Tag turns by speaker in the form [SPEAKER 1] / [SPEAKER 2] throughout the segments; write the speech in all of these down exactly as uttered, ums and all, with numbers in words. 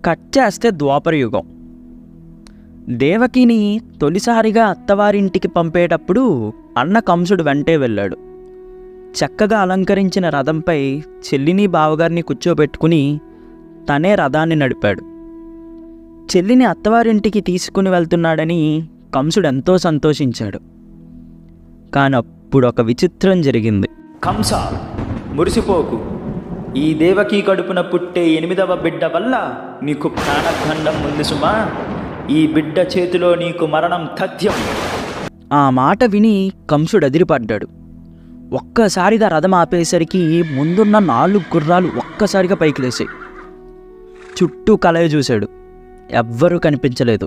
[SPEAKER 1] Cut చేస్తే ద్వాపర యుగం. దేవకిని తొలిసారిగా అత్తవారింటికి పంపేటప్పుడు అన్న కంసుడు వెంటే వెళ్ళాడు. చక్కగా అలంకరించిన రథంపై చెల్లిని బావగారిని కూర్చోబెట్టుకుని తనే రథాన్ని నడిపాడు. చెల్లిని అత్తవారింటికి తీసుకుని వెళ్తున్నాడని కంసుడు ఎంతో సంతోషించాడు. కానీ అప్పుడు ఒక విచిత్రం జరిగింది. కంస, మురిసిపోకు. ఈ దేవకీ కడుపున పుట్టే ఎనిమిదవ బిడ్డ వల్ల నీకు ప్రాణఖండం ఉంది సుమా. ఈ బిడ్డ చేతిలో నీకు మరణం తథ్యం. ఆ మాట విని కంసుడు అదిరిపడ్డాడు. ఒక్కసారిగా రథం ఆపేసరికి ముందున్న నాలుగు గుర్రాలు ఒక్కసారిగా పైకి లేసాయి. చుట్టూ కలయ చూశాడు. ఎవ్వరూ కనిపించలేదు.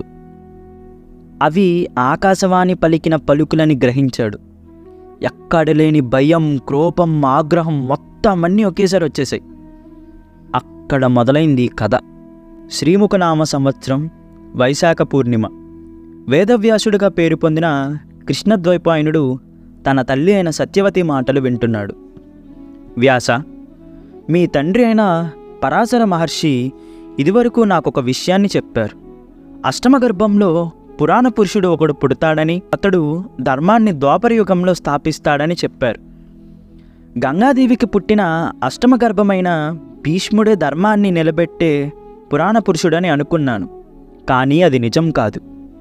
[SPEAKER 1] అవి ఆకాశవాణి పలికిన పలుకులని గ్రహించాడు. ఎక్కడలేని భయం, కోపం, ఆగ్రహం మొత్తం అన్నీ ఒకేసారి వచ్చేసాయి. అక్కడ మొదలైంది కథ. శ్రీముఖనామ సంవత్సరం, వైశాఖ పూర్ణిమ. వేదవ్యాసుడిగా పేరు పొందిన కృష్ణద్వైపాయనుడు తన తల్లి అయిన సత్యవతి మాటలు వింటున్నాడు. వ్యాస, మీ తండ్రి అయిన పరాశర మహర్షి ఇదివరకు నాకు ఒక విషయాన్ని చెప్పారు. అష్టమ గర్భంలో పురాణ పురుషుడు ఒకడు పుడతాడని, అతడు ధర్మాన్ని ద్వాపరయుగంలో స్థాపిస్తాడని చెప్పారు. గంగాదేవికి పుట్టిన అష్టమ గర్భమైన భీష్ముడే ధర్మాన్ని నిలబెట్టే పురాణ పురుషుడని అనుకున్నాను. కానీ అది నిజం కాదు.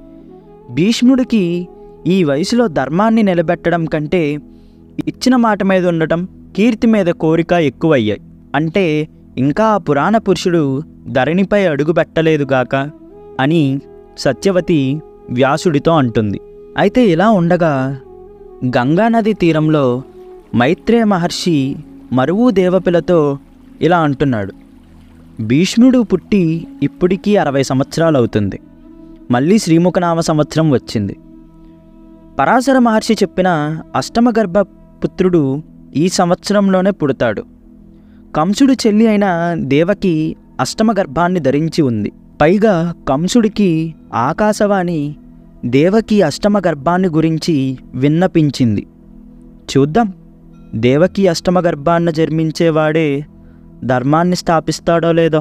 [SPEAKER 1] భీష్ముడికి ఈ వయసులో ధర్మాన్ని నిలబెట్టడం కంటే ఇచ్చిన మాట మీద ఉండటం, కీర్తి మీద కోరిక ఎక్కువయ్యాయి. అంటే ఇంకా ఆ పురాణ పురుషుడు ధరణిపై అడుగుపెట్టలేదుగాక అని సత్యవతి వ్యాసుడితో అంటుంది. అయితే ఇలా ఉండగా గంగానది తీరంలో మైత్రేయ మహర్షి మరువు దేవపిలతో ఇలా అంటున్నాడు. భీష్ముడు పుట్టి ఇప్పటికీ అరవై సంవత్సరాలు అవుతుంది. మళ్ళీ శ్రీముఖనామ సంవత్సరం వచ్చింది. పరాశర మహర్షి చెప్పిన అష్టమ గర్భ పుత్రుడు ఈ సంవత్సరంలోనే పుడతాడు. కంసుడు చెల్లి అయిన దేవకి అష్టమ గర్భాన్ని ధరించి ఉంది. పైగా కంసుడికి ఆకాశవాణి దేవకి అష్టమ గర్భాన్ని గురించి విన్నపించింది. చూద్దాం, దేవకి అష్టమ గర్భాన్ని జన్మించేవాడే ధర్మాన్ని స్థాపిస్తాడో లేదో.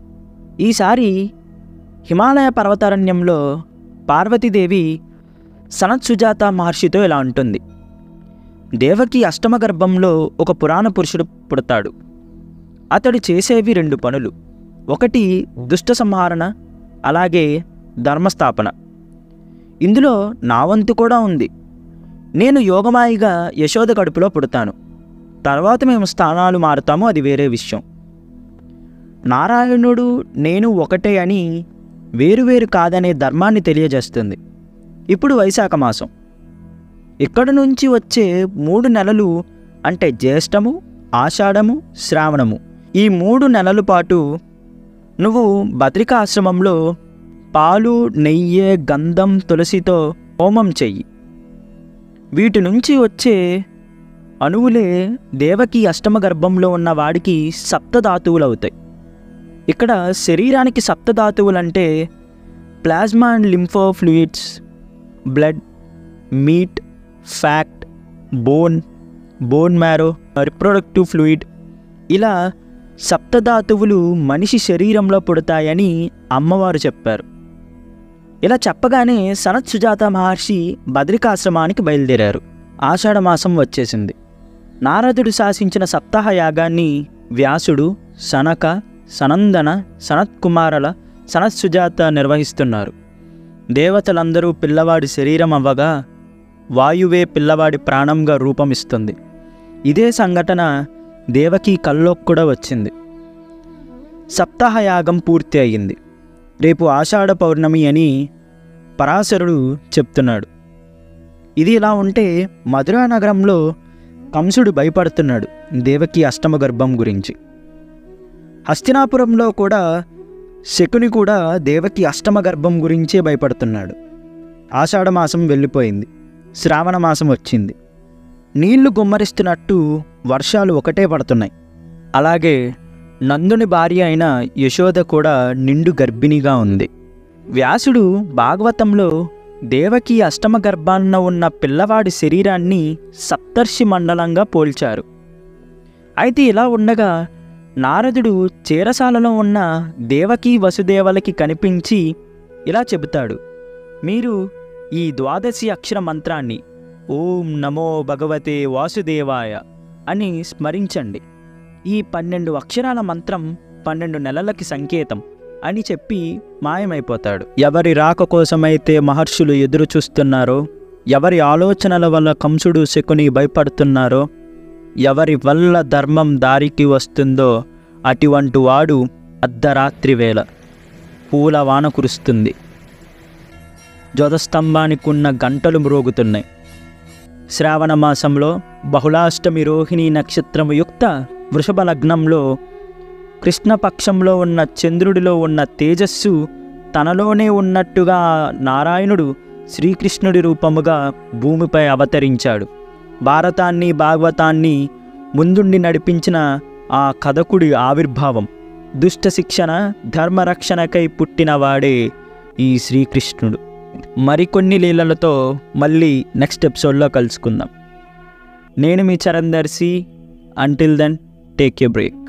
[SPEAKER 1] ఈసారి హిమాలయ పర్వతారణ్యంలో పార్వతీదేవి సనత్సుజాత మహర్షితో ఇలా అంటుంది. దేవకి అష్టమ గర్భంలో ఒక పురాణ పురుషుడు పుడతాడు. అతడు చేసేవి రెండు పనులు. ఒకటి దుష్ట సంహారణ, అలాగే ధర్మస్థాపన. ఇందులో నా వంతు కూడా ఉంది. నేను యోగమాయిగా యశోద కడుపులో పుడతాను. తర్వాత మేము స్థానాలు మారుతాము, అది వేరే విషయం. నారాయణుడు నేను ఒకటే అని వేరువేరు కాదనే ధర్మాన్ని తెలియజేస్తుంది. ఇప్పుడు వైశాఖ మాసం. ఇక్కడ నుంచి వచ్చే మూడు నెలలు అంటే జ్యేష్ఠము, ఆషాఢము, శ్రావణము, ఈ మూడు నెలల పాటు నువ్వు బద్రికా ఆశ్రమంలో పాలు, నెయ్యి, గంధం, తులసితో హోమం చెయ్యి. వీటి నుంచి వచ్చే అణువులే దేవకి అష్టమ గర్భంలో ఉన్న వాడికి సప్తధాతువులు అవుతాయి. ఇక్కడ శరీరానికి సప్తధాతువులంటే plasma and lympho fluids, blood, meat, fat, bone, bone marrow, reproductive fluid, ఇలా సప్తధాతువులు మనిషి శరీరంలో పుడతాయని అమ్మవారు చెప్పారు. ఇలా చెప్పగానే సనత్సుజాత మహర్షి బద్రికాశ్రమానికి బయలుదేరారు. ఆషాఢమాసం వచ్చేసింది. నారదుడు శాసించిన సప్తాహ యాగాన్ని వ్యాసుడు, సనక, సనందన, సనత్కుమారుల సనత్సుజాత నిర్వహిస్తున్నారు. దేవతలందరూ పిల్లవాడి శరీరం అవ్వగా వాయువే పిల్లవాడి ప్రాణంగా రూపమిస్తుంది. ఇదే సంఘటన దేవకి కల్లోకి కూడా వచ్చింది. సప్తాహయాగం పూర్తి అయ్యింది. రేపు ఆషాఢ పౌర్ణమి అని పరాశరుడు చెప్తున్నాడు. ఇది ఇలా ఉంటే మధురా నగరంలో కంసుడు భయపడుతున్నాడు దేవకి అష్టమ గర్భం గురించి. హస్తినాపురంలో కూడా శకుని కూడా దేవకి అష్టమ గర్భం గురించే భయపడుతున్నాడు. ఆషాఢమాసం వెళ్ళిపోయింది. శ్రావణ మాసం వచ్చింది. నీళ్లు గుమ్మరిస్తున్నట్టు వర్షాలు ఒకటే పడుతున్నాయి. అలాగే నందుని భార్య అయిన యశోద కూడా నిండు గర్భిణిగా ఉంది. వ్యాసుడు భాగవతంలో దేవకి అష్టమ గర్భాన్న ఉన్న పిల్లవాడి శరీరాన్ని సప్తర్షి మండలంగా పోల్చారు. అయితే ఇలా ఉండగా నారదుడు చేరసాలలో ఉన్న దేవకీ వసుదేవలకి కనిపించి ఇలా చెబుతాడు, మీరు ఈ ద్వాదశి అక్షర మంత్రాన్ని ఓం నమో భగవతే వాసుదేవాయ అని స్మరించండి. ఈ పన్నెండు అక్షరాల మంత్రం పన్నెండు నెలలకి సంకేతం అని చెప్పి మాయమైపోతాడు. ఎవరి రాక కోసమైతే మహర్షులు ఎదురు చూస్తున్నారో, ఎవరి ఆలోచనల వల్ల కంసుడు శకుని భయపడుతున్నారో, ఎవరి వల్ల ధర్మం దారికి వస్తుందో అటువంటి వాడు అర్ధరాత్రి వేళ పూలవాన కురుస్తుంది. ధ్వజస్తంభానికి ఉన్న గంటలు మ్రోగుతున్నాయి. శ్రావణ మాసంలో బహుళాష్టమి రోహిణి నక్షత్రము యుక్త వృషభ లగ్నంలో కృష్ణపక్షంలో ఉన్న చంద్రుడిలో ఉన్న తేజస్సు తనలోనే ఉన్నట్టుగా నారాయణుడు శ్రీకృష్ణుడి రూపముగా భూమిపై అవతరించాడు. భారతాన్ని భాగవతాన్ని ముందుండి నడిపించిన ఆ కథకుడి ఆవిర్భావం, దుష్ట శిక్షణ ధర్మరక్షణకై పుట్టినవాడే ఈ శ్రీకృష్ణుడు. మరికొన్ని లీలలతో మళ్ళీ నెక్స్ట్ ఎపిసోడ్లో కలుసుకుందాం. నేను మీ Charan Darshi. Until then take a break.